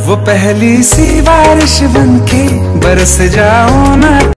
वो पहली सी बारिश बनके बरस जाओ ना।